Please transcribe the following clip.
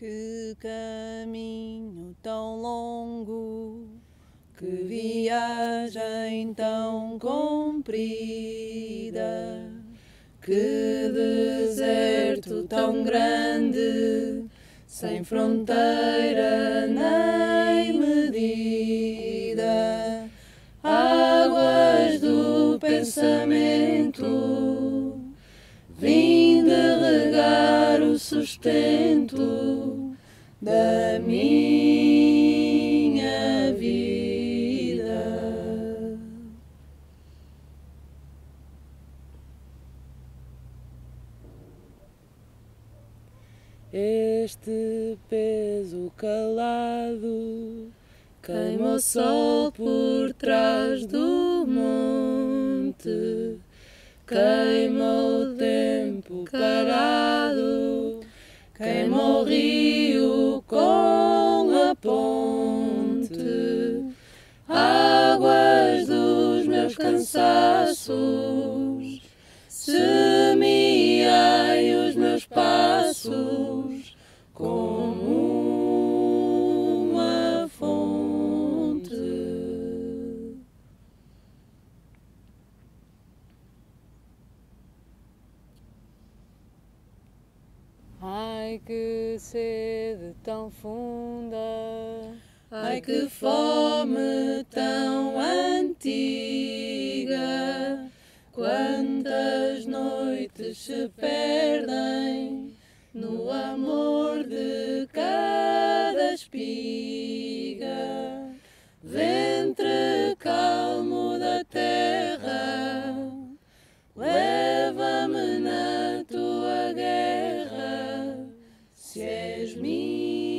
Que caminho tão longo, que viagem tão comprida, que deserto tão grande, sem fronteira nem medida, águas do pensamento, vim de regar o sustento da minha vida. Este peso calado queima o sol por trás do monte, queima o tempo parado, queima o rio com a ponte, águas dos meus cansaços, semeai os meus passos como uma fonte. Ai, que sede tão funda, ai, que fome tão antiga, quantas noites se perdem no amor de cada espiga, ventre calmo da terra, leva-me na tua guerra, se és minha.